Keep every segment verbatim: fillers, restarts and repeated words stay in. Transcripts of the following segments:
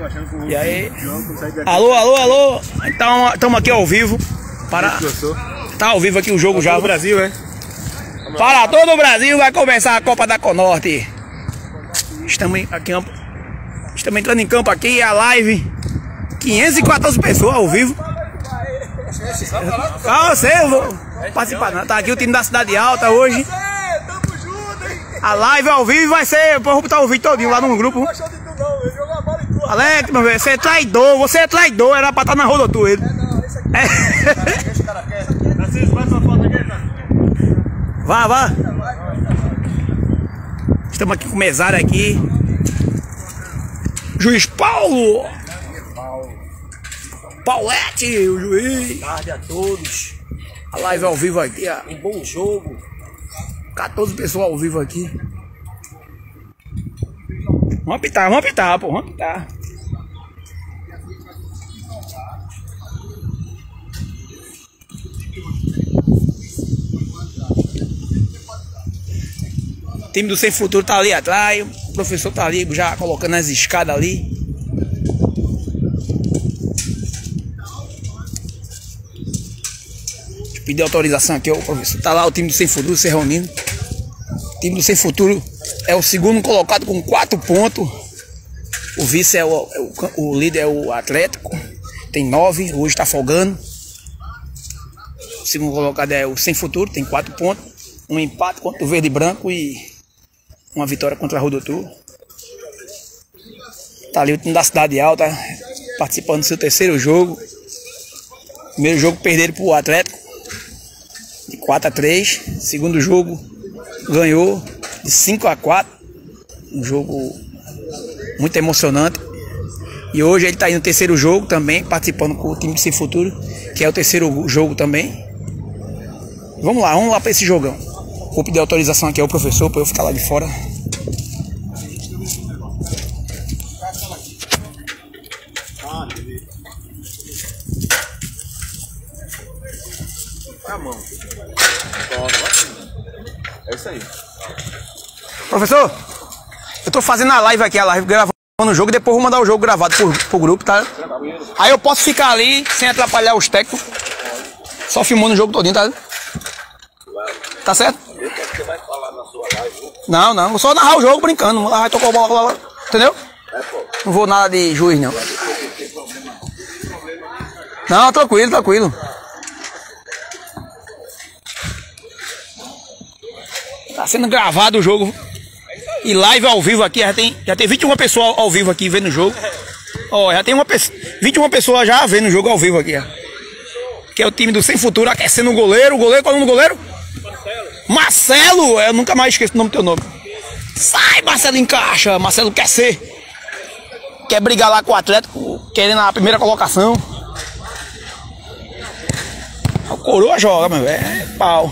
E aí? Alô, alô, alô. Então, estamos aqui ao vivo. Para... Tá ao vivo aqui o jogo já. Todo o Brasil, é? Para todo o Brasil vai começar a Copa da Conorte. Estamos aqui, estamos entrando em campo aqui, a live. quinhentas e quatorze pessoas ao vivo. Ah, você, eu vou participar não. Tá aqui o time da Cidade Alta hoje. A live ao vivo vai ser, eu vou botar o vídeo todinho lá no grupo. Alex, meu velho, você é traidor, você é traidor, era pra estar na rodotua ele. É. Vá, vá. Estamos aqui com o mesário aqui. Juiz Paulo. Paulete, o juiz. Boa tarde a todos. A live ao vivo aqui, ó. Um bom jogo. quatorze pessoas ao vivo aqui. Vamos apitar, vamos apitar, pô, vamos apitar. O time do Sem Futuro tá ali atrás, o professor tá ali já colocando as escadas ali. Deixa eu pedir autorização aqui, o professor. Tá lá o time do Sem Futuro se reunindo. O time do Sem Futuro é o segundo colocado com quatro pontos. O vice é o, é o, o líder é o Atlético, tem nove, hoje está folgando. O segundo colocado é o Sem Futuro, tem quatro pontos. Um empate contra o Verde e Branco e uma vitória contra a Rodotur. Tá ali o time da Cidade Alta participando do seu terceiro jogo. Primeiro jogo perderam para o Atlético de quatro a três. Segundo jogo ganhou de cinco a quatro. Um jogo muito emocionante. E hoje ele está indo no terceiro jogo também, participando com o time de Sem Futuro, que é o terceiro jogo também. Vamos lá, vamos lá para esse jogão. Vou pedir autorização aqui ao professor para eu ficar lá de fora. A mão. É isso aí. Professor, eu tô fazendo a live aqui, a live gravando o jogo, e depois vou mandar o jogo gravado pro, pro grupo, tá? Aí eu posso ficar ali sem atrapalhar os técnicos, só filmando o jogo todinho, tá? Tá certo? Você vai falar na sua live? Não, não, vou só narrar o jogo brincando, lá vai tocar a bola, lá, entendeu? Não vou nada de juiz, não. Não, tranquilo, tranquilo. Tá sendo gravado o jogo. E live ao vivo aqui, já tem, já tem vinte e uma pessoas ao vivo aqui vendo o jogo. Ó, já tem uma, vinte e uma pessoas já vendo o jogo ao vivo aqui, ó. Que é o time do Sem Futuro aquecendo o goleiro. O goleiro, qual é o nome do goleiro? Marcelo. Marcelo, eu nunca mais esqueço o nome do teu nome. Sai, Marcelo, encaixa. Marcelo quer ser. Quer brigar lá com o Atlético, querendo a primeira colocação. O Coroa joga, meu velho. É pau.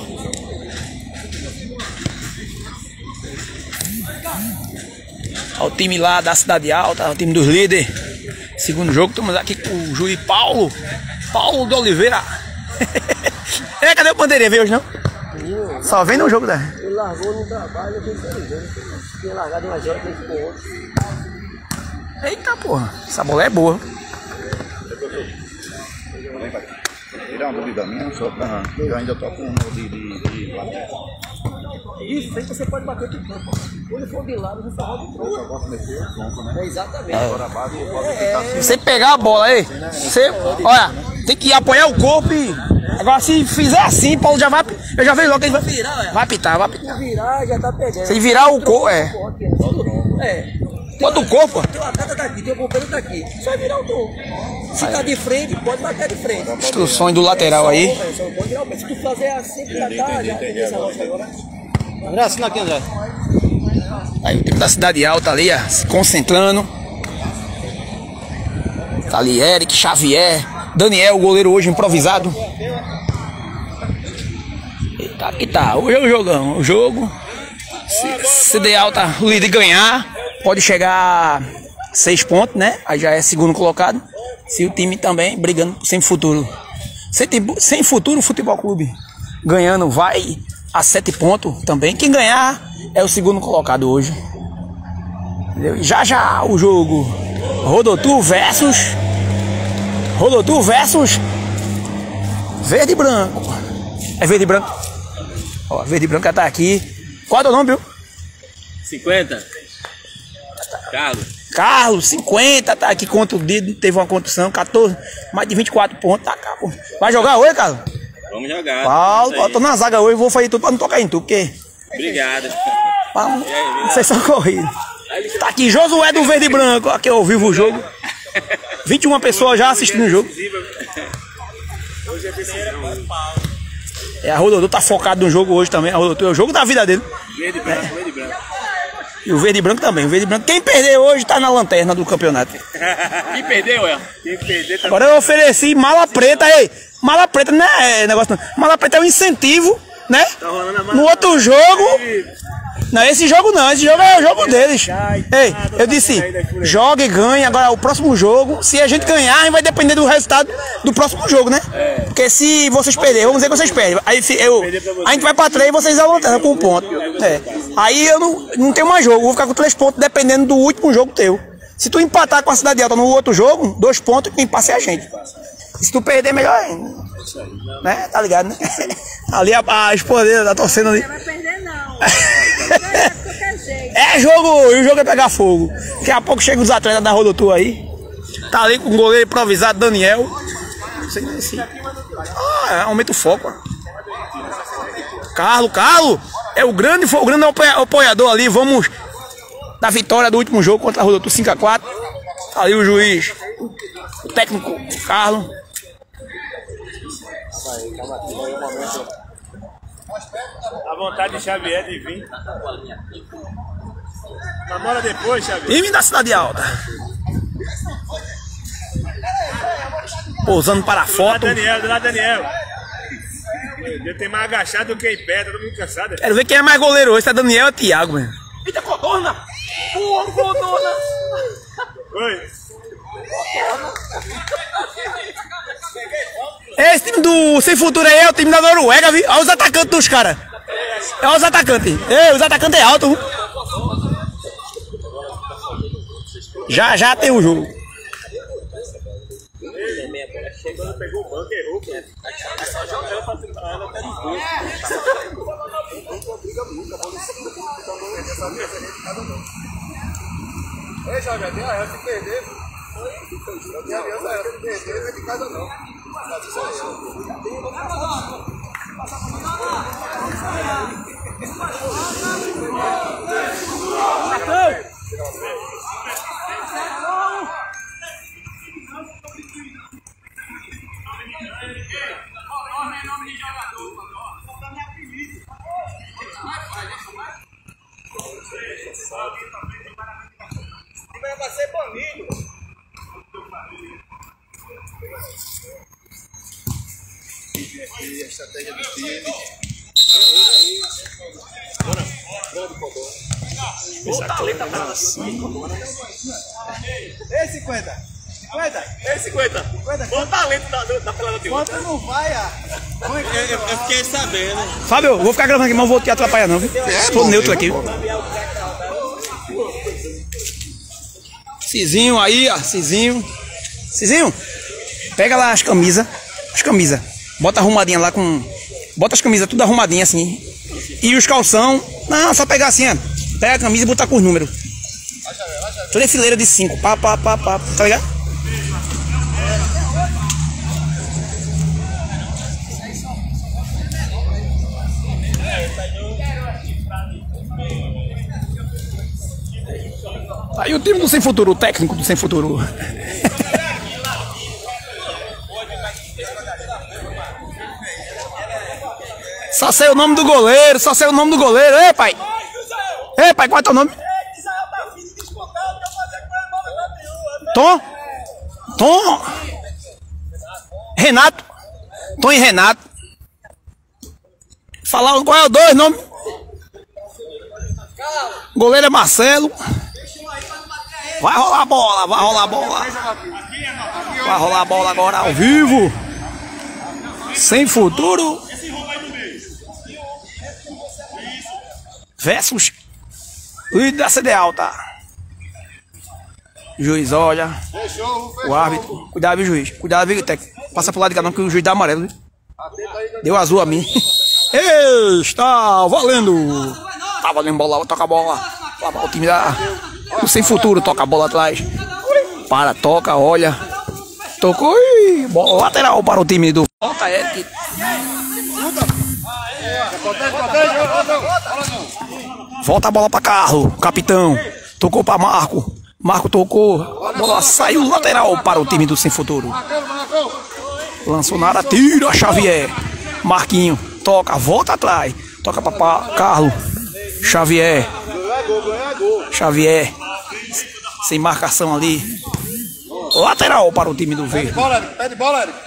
Olha o time lá da Cidade Alta, o time dos líderes. Segundo jogo, estamos aqui com o juiz Paulo. Paulo de Oliveira. É, cadê o bandeirinha? Veio hoje não? Só vem no jogo, né? Ele largou no trabalho, eu tenho tinha largado uma jogada e ficou outro. Eita porra, essa bola é boa. Tirar uma dúvida minha, só pra... Eu ainda tô com um de... de, de... Isso, aí você pode bater de campo. Quando for de lado, você roda de Eu gosto de meter o tronco, né? É exatamente. Agora a base eu posso ficar assim. Você pegar a bola aí, você, olha, tem que apoiar o corpo e... Agora se fizer assim, Paulo já vai... Eu já vejo logo que ele vai... Virar, vai pitar, vai pitar. Se virar, já tá pegando. Se virar o corpo, é. É. Quanto o corpo? Teu atleta tá aqui, teu companheiro tá aqui. Só virar o tronco. Se tá de frente, pode bater de frente. Instruções do lateral aí. Só pode virar o pé. Se tu fazer assim, já tá, já tem essa lógica agora. André, assina aqui, André. Aí o time da Cidade Alta ali, ó, se concentrando. Tá ali Eric, Xavier, Daniel, o goleiro hoje improvisado. Eita, aqui tá, hoje é o jogão, o jogo. Se Cidade Alta, o líder ganhar, pode chegar a seis pontos, né? Aí já é segundo colocado. Se o time também brigando sem futuro. Sem, sem futuro, Futebol Clube ganhando vai a sete pontos também. Quem ganhar é o segundo colocado hoje. Entendeu? Já já o jogo. Rodotu versus Rodotu versus Verde e Branco. É Verde e Branco. Ó, Verde e Branco já tá aqui. Qual é o nome, viu? cinquenta. Carlos. Carlos, cinquenta, tá aqui contra o dedo, teve uma contusão, quatorze, mais de vinte e quatro pontos, tá cá, pô. Vai jogar hoje, Carlos? Vamos jogar. Paulo, eu tô na zaga hoje, vou fazer tudo pra não tocar em tu, porque... Obrigado. Vamos, vocês são corridos. Tá aqui Josué do Verde e Branco, aqui ao vivo o jogo. vinte e uma pessoas já assistindo o jogo. É, a Rodotu tá focado no jogo hoje também, a Rodotu é o jogo da vida dele. Verde e branco, verde e branco. E o Verde e Branco também, o Verde e Branco. Quem perder hoje tá na lanterna do campeonato. Quem perdeu, é? Quem perder também. Agora eu ofereci mala preta, ei. Mala preta não é negócio não. Mala preta é um incentivo, né? No outro jogo. Não, esse jogo não, esse jogo é o jogo deles. Ei, eu disse, joga e ganha. Agora o próximo jogo, se a gente ganhar, vai depender do resultado do próximo jogo, né? Porque se vocês perderem, vamos dizer que vocês perdem. Aí eu, a gente vai pra três e vocês avançam com um ponto. É. Aí eu não, não tenho mais jogo, vou ficar com três pontos dependendo do último jogo teu. Se tu empatar com a Cidade Alta no outro jogo, dois pontos, quem passa é a gente. Se tu perder, melhor ainda. Né? Tá ligado, né? Ali a, a esposa dele tá torcendo ali. Não vai perder, não. É jogo, e o jogo é pegar fogo. Daqui a pouco chega os atletas da Rodotu aí. Tá ali com o goleiro improvisado, Daniel. Assim. Ah, aumenta o foco. Ó. Carlos, Carlos, é o grande, o grande apoiador ali. Vamos da vitória do último jogo contra a Rodotu cinco a quatro. Tá ali o juiz, o técnico Carlos. A vontade de Xavier de vir. Namora depois, Xavier. Time da Cidade Alta. Pousando para a Do foto. lado Daniel, do lado Daniel. Eu tenho mais agachado do que em pé, todo mundo cansado. Quero ver quem é mais goleiro hoje, se é Daniel ou Thiago, mano. Eita, codorna! Porra, codorna! Oi. Esse time do Sem Futuro aí é o time da Noruega, viu? Olha os atacantes dos caras. Olha os atacantes. Ei, os atacantes é alto, viu? Já, já tem o jogo. Quando pegou o banco, errou, Ei, Xavier, tem a se perder. Eu tenho aliança, a se perder, não é de casa não. Vai ser banido. E a estratégia do time. Ei, cinquenta! cinquenta! Ei, cinquenta. Bom talento da, da pelada de Quanto não vai, ah? Eu, eu, eu fiquei sabendo. Fábio, eu vou ficar gravando aqui, mas não vou te atrapalhar não, viu? Tô neutro aqui. Cizinho aí, ó, Cizinho. Cizinho, pega lá as camisas. As camisas. Bota arrumadinha lá com... Bota as camisas tudo arrumadinha assim. E os calção. Não, só pegar assim, ó. Pega a camisa e botar com os números. Toda fileira de cinco. Pá, pá, pá, pá. Tá ligado? Aí o time do Sem Futuro, o técnico do Sem Futuro. Só sei o nome do goleiro, só sei o nome do goleiro. Ei, pai. Ei, pai, qual é teu nome? Tom? Tom? Renato? Tom e Renato. Falar qual é o dois nome? Goleiro é Marcelo. Vai rolar a bola, vai rolar a bola. Vai rolar a bola agora ao vivo. Sem Futuro versus Luiz da C D Alta. Juiz olha. Fechou, fechou. O árbitro. Cuidado, viu, juiz? Cuidado, viu, técnico? Passa pro lado de cá não, que o juiz dá amarelo, viu? Deu azul a mim. Está valendo! Tá valendo bola, toca a bola. O time da. O Sem Futuro toca a bola atrás. Para, toca, olha. Tocou e bola lateral para o time do. Volta, é. Volta a bola para Carlos, capitão. Tocou para Marco. Marco tocou. A bola saiu lateral para o time do Sem Futuro. Lançou na área, tira Xavier. Marquinho, toca, volta atrás. Toca para Carlos. Xavier. Xavier. Sem marcação ali. Lateral para o time do Verde. Pede bola, Eric. Pede bola, Eric.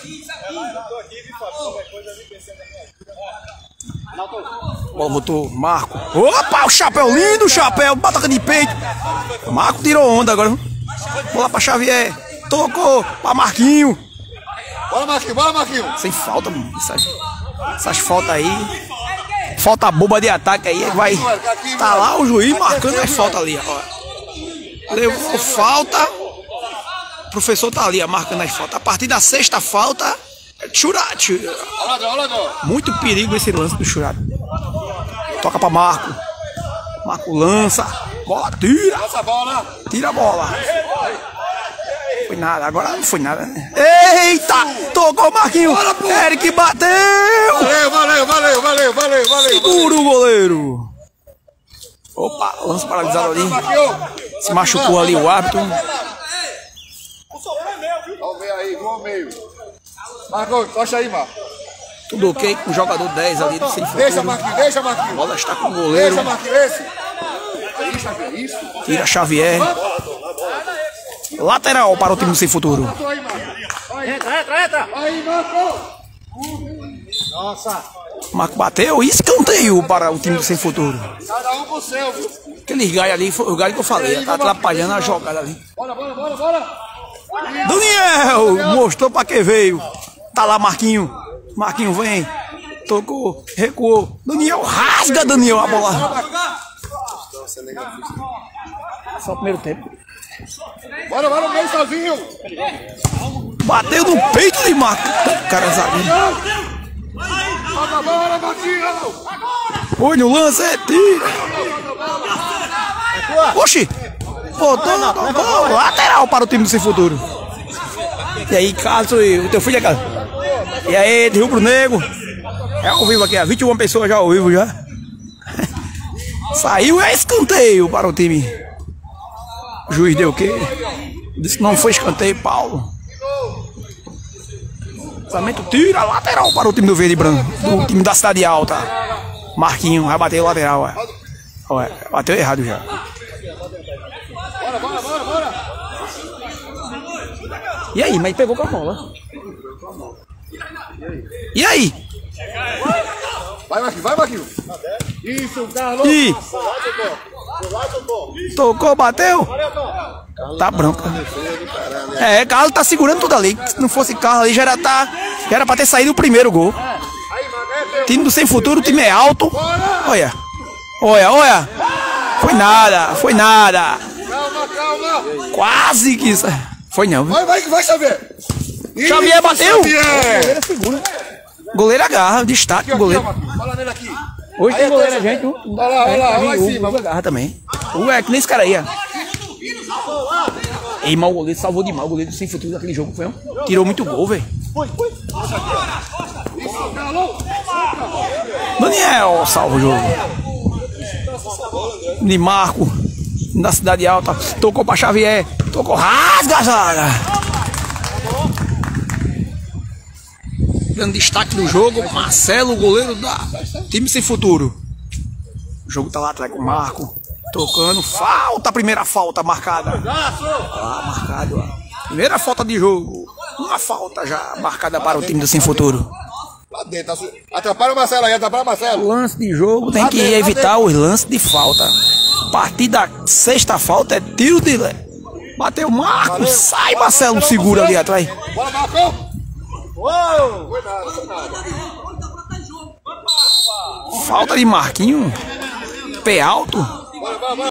Bola botou Marco. Opa, o chapéu lindo, chapéu. Bataca de peito. Marco tirou onda agora. Bola para Xavier. Tocou para Marquinho. Bora, Marquinho, bora, Marquinho. Sem falta, mano. Essas, essas faltas aí. Falta boba de ataque aí. Vai. Tá lá o juiz marcando as faltas ali. Ó. Levou falta. O professor tá ali, ó, marcando as faltas. A partir da sexta falta. Churate. Muito perigo esse lance do Churate. Toca pra Marco. Marco lança. Bola, tira. Tira a bola. Foi nada, agora não foi nada, né? Eita! Tocou o Marquinho. Eric bateu. Valeu, valeu, valeu, valeu, valeu, valeu. Segura o goleiro. Opa, lance paralisado ali. Se machucou ali o árbitro. Vamos ver aí, vamos meio. Marcos, tocha aí, Marcos. Tudo ok com o jogador dez ali do Sem Futuro. Deixa, Marquinhos, deixa, A Marquinhos. bola está com o goleiro. Deixa, Marquinhos, esse. Isso, é isso. Tira Xavier. Lateral para o time do Sem Futuro. Aí, Marcos. Entra, entra, entra. Aí, Marcos. Nossa. Marco bateu e escanteio para o time do Sem Futuro. Cada um pro seu, viu? Aquele galho ali, foi o galho que eu falei, tá atrapalhando a jogada ali. Bora, bora, bora, bora. Daniel mostrou para que veio. Tá lá Marquinho. Marquinho vem. Tocou, recuou. Daniel rasga, Daniel, a bola. Só o primeiro tempo. Bora, bora, meio sozinho. Bateu no peito de Marco. Cara zagueiro. Bora, bora, Marquinhos. Foi no lance, é tira. Oxi. Botou na bola. Lateral para o time do Sem Futuro. E aí, Carlos, o teu filho é Carlos? E aí, de Rubro Negro. É ao vivo aqui, ó. vinte e uma pessoas já ao vivo já. Saiu, é escanteio para o time. O juiz deu o quê? Disse que não foi escanteio, Paulo. Lançamento, tira, lateral para o time do Verde e Branco. Do time da Cidade Alta. Marquinho, vai bater o lateral, ó. Ó, bateu errado já. Bora, bora, bora, bora. E aí, mas pegou com a bola. E aí? Vai, Marquinhos, vai, Marquinhos. Isso, Carlos. E tocou, bateu. Tá branco. É, Carlos tá segurando tudo ali. Se não fosse Carlos ali, já era, tá, já era pra ter saído o primeiro gol. Time do Sem Futuro, o time é alto. Olha, olha, olha. Foi nada, foi nada. Calma, calma. Quase que isso. Foi não, viu? Vai, vai, vai, Xavier. Xavier bateu. Xavier. Goleiro agarra, destaque o goleiro. Fala nele aqui. Hoje tem goleiro, a gente. Olha lá, olha lá, olha lá em cima. O agarra também. O é que nem esse cara aí, ó. Ei, mal o goleiro salvou demais. O goleiro do Sem Futuro daquele jogo foi um. Tirou muito gol, velho. Daniel salva o jogo. De Marco, da Cidade Alta. Tocou pra Xavier. Tocou, rasga a zaga. Dando destaque do jogo, Marcelo, goleiro da time Sem Futuro. O jogo tá lá atrás com o Marco. Tocando, falta, primeira falta marcada. Ah, marcado, ó. Primeira falta de jogo. Uma falta já marcada para o time do Sem Futuro. Lá dentro, atrapalha o Marcelo aí, atrapalha o Marcelo. Lance de jogo tem que evitar os lances de falta. A partir da sexta falta é tiro de lé. Bateu Marco, sai Marcelo, segura ali atrás. Bora, Marco! Uou! Foi nada, foi nada. Falta de Marquinho. Pé alto. Bora, bora, bora.